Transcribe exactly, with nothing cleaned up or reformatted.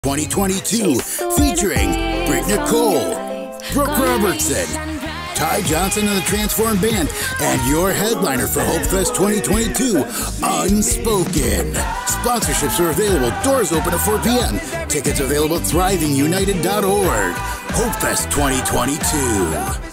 twenty twenty-two, featuring Britt Nicole, Brooke Robertson, Ty Johnson and the Transform Band, and your headliner for HopeFest twenty twenty-two, Unspoken. Sponsorships are available. Doors open at four p m Tickets available at thriving united dot org. HopeFest twenty twenty-two.